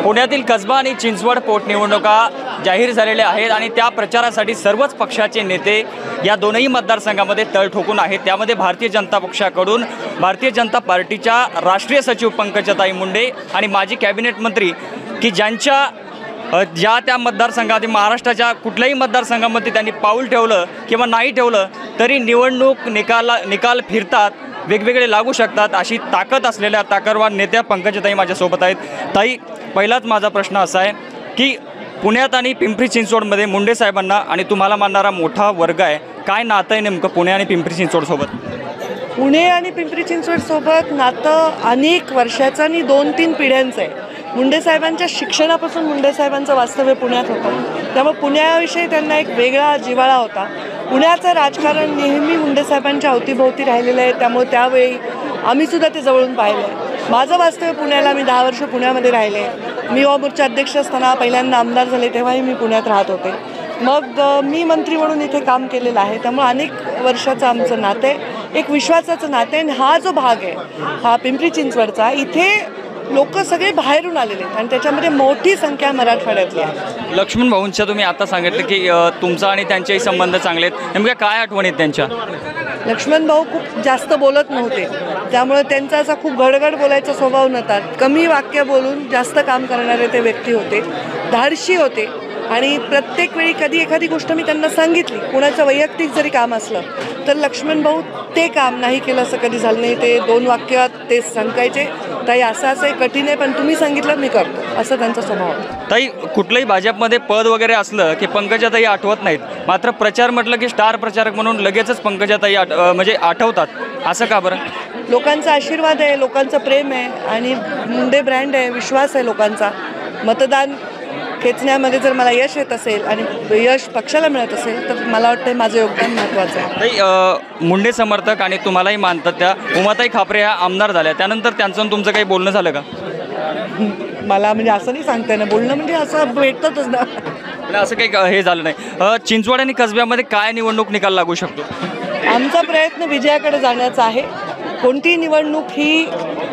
पुण्यातील कसबा आणि चिंचवड पोटनिवडणुका जाहीर झालेल्या आहेत आणि त्या प्रचारासाठी सर्वच पक्षाचे नेते या दोनही मतदारसंघामध्ये तळ ठोकून आहेत। त्यामध्ये भारतीय जनता पक्षाकडून भारतीय जनता पार्टीच्या राष्ट्रीय सचिव पंकजाताई मुंडे आणि माजी कॅबिनेट मंत्री की ज्यांच्या ज्या त्या मतदारसंघात महाराष्ट्राच्या कुठल्याही मतदारसंघामध्ये त्यांनी पाऊल ठेवलं किंवा नाही ठेवलं तरी निवडणूक निकाल फिरतात, वेगवेगळे लागू शकतात अशी ताकद असलेल्या ताकदवान नेत्या पंकजाताई माझ्यासोबत आहेत। ताई, पहिलाच माझा प्रश्न असा आहे की पुण्यात आणि पिंपरी चिंचवडमध्ये मुंडे साहेबांना आणि तुम्हाला मानणारा मोठा वर्ग आहे, काय नातं आहे नेमकं पुणे आणि पिंपरी चिंचवडसोबत? पुणे आणि पिंपरी चिंचवडसोबत नातं अनेक वर्षाचं आणि 2-3 पिढ्यांचं आहे। मुंडे साहेबांच्या शिक्षणापासून मुंडे साहेबांचं वास्तव्य पुण्यात होतं, त्यामुळे पुण्याविषयी त्यांना एक वेगळा जिव्हाळा होता। पुण्याचं राजकारण नेहमी मुंडे साहेबांच्या अवतीभोवती राहिलेलं आहे, त्यामुळे त्यावेळी आम्हीसुद्धा ते जवळून पाहिलं आहे। माझं वास्तव्य पुण्याला, मी 10 वर्ष पुण्यामध्ये राहिले। मी युवा मोर्चा अध्यक्ष असताना पहिल्यांदा आमदार झाले तेव्हाही मी पुण्यात राहत होते। मग मी मंत्री म्हणून इथे काम केलेलं आहे, त्यामुळे अनेक वर्षाचं आमचं नातं आहे, एक विश्वासाचं नातं आहे। आणि हा जो भाग आहे हा पिंपरी चिंचवडचा, इथे लोक सगळे बाहेरून आलेले आहेत आणि त्याच्यामध्ये मोठी संख्या मराठवाड्यातली आहे। लक्ष्मण भाऊंच्या तुम्ही आता सांगितलं की तुमचा आणि त्यांचेही संबंध चांगले आहेत, नेमक्या काय आठवणी आहेत त्यांच्या? लक्ष्मण भाऊ खूप जास्त बोलत नव्हते, त्यामुळे त्यांचा असा खूप घडघड बोलायचा स्वभाव नव्हता। कमी वाक्य बोलून जास्त काम करणारे ते व्यक्ती होते, धाडशी होते आणि प्रत्येक वेळी कधी एखादी गोष्ट मी त्यांना सांगितली, कुणाचं वैयक्तिक जरी काम असलं तर लक्ष्मण भाऊ ते काम नाही केलं असं कधी झालं नाही। ते 2 वाक्यात ते सांगायचे, ताई असं असं कठीण आहे पण तुम्ही सांगितलं मी करतो, असं त्यांचा स्वभाव होता। ताई, कुठलंही भाजपमध्ये पद वगैरे असलं की पंकजाताई आठवत नाहीत, मात्र प्रचार म्हटलं की स्टार प्रचारक म्हणून लगेचच पंकजाताई म्हणजे आठवतात, असं का बरं? लोकांचा आशीर्वाद आहे, लोकांचं प्रेम आहे आणि मुंडे ब्रँड आहे, विश्वास आहे लोकांचा। मतदान खेचण्यामध्ये जर मला यश येत असेल आणि यश पक्षाला मिळत असेल तर मला वाटतं माझं योगदान महत्त्वाचं आहे। ताई, मुंडे समर्थक आणि तुम्हालाही मानतात त्या उमाताई खापरे ह्या आमदार झाल्या, त्यानंतर त्यांचं तुमचं काही बोलणं झालं का? मला म्हणजे असं नाही सांगता येणार, बोलणं म्हणजे असं भेटतच ना, असं काही हे झालं नाही। चिंचवड आणि कसब्यामध्ये काय निवडणूक निकाल लागू शकतो? आमचा प्रयत्न विजयाकडे जाण्याचा आहे। कोणतीही निवडणूक ही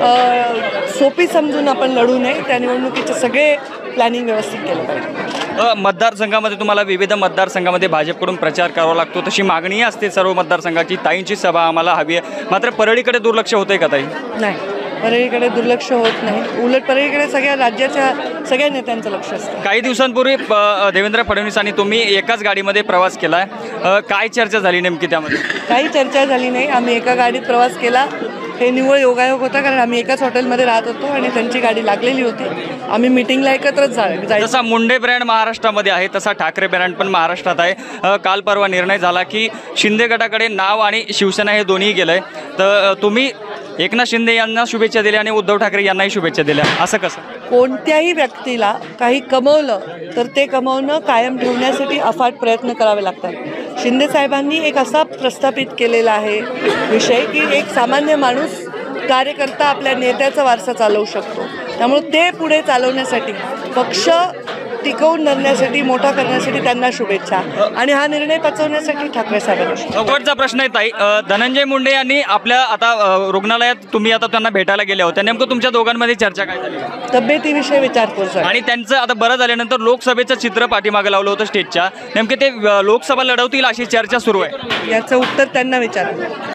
सोपी समजून आपण लढू नये, त्या निवडणुकीचे सगळे प्लॅनिंग व्यवस्थित केलं पाहिजे। मतदारसंघामध्ये तुम्हाला विविध मतदारसंघामध्ये भाजपकडून प्रचार करावा लागतो, तशी मागणी असते सर्व मतदारसंघाची, ताईंची सभा आम्हाला हवी आहे, मात्र परळीकडे दुर्लक्ष होतंय का ताई? नाही, परळीकडे दुर्लक्ष होत नाही, उलट परळीकडे सगळ्या राज्याच्या सगळ्या नेत्यांचं लक्ष असतं। काही दिवसांपूर्वी देवेंद्र फडणवीस आणि तुम्ही एकाच गाडीमध्ये प्रवास केला आहे, काय चर्चा झाली नेमकी त्यामध्ये? काही चर्चा झाली नाही, आम्ही एका गाडीत प्रवास केला, हे निव्वळ योगायोग होता, कारण आम्ही एकाच हॉटेलमध्ये राहत होतो आणि त्यांची गाडी लागलेली होती, आम्ही मिटिंगला एकत्रच जायचं। जसा मुंडे ब्रँड महाराष्ट्रामध्ये आहे तसा ठाकरे ब्रँड पण महाराष्ट्रात आहे। काल परवा निर्णय झाला की शिंदे गटाकडे नाव आणि शिवसेना हे दोन्ही गेलंय, तर तुम्ही एकनाथ शिंदे यांना शुभेच्छा दिल्या आणि उद्धव ठाकरे यांनाही शुभेच्छा दिल्या, असं कसं? कोणत्याही व्यक्तीला काही कमवलं तर ते कमवणं कायम ठेवण्यासाठी अफाट प्रयत्न करावे लागतात। शिंदे साहेबांनी एक असा प्रस्थापित केलेला आहे विषय की एक सामान्य माणूस कार्यकर्ता आपल्या नेत्याचा वारसा चालवू शकतो, त्यामुळे ते पुढे चालवण्यासाठी, पक्ष टिकवून धरण्यासाठी, मोठा करण्यासाठी त्यांना शुभेच्छा आणि हा निर्णय पचवण्यासाठी ठाकरे साहेबांना। शेवटचा प्रश्न आहे ताई, धनंजय मुंडे यांनी आपल्या आता रुग्णालयात तुम्ही आता त्यांना भेटायला गेले होते, नेमकं तुमच्या दोघांमध्ये चर्चा काय झाली? तब्येतीविषयी विचारपूस आणि त्यांचं आता बरं झाल्यानंतर लोकसभेचं चित्र पाठीमागे लावलं होतं स्टेजच्या, नेमके ते लोकसभा लढवतील अशी चर्चा सुरू आहे, याचं उत्तर त्यांना विचारा।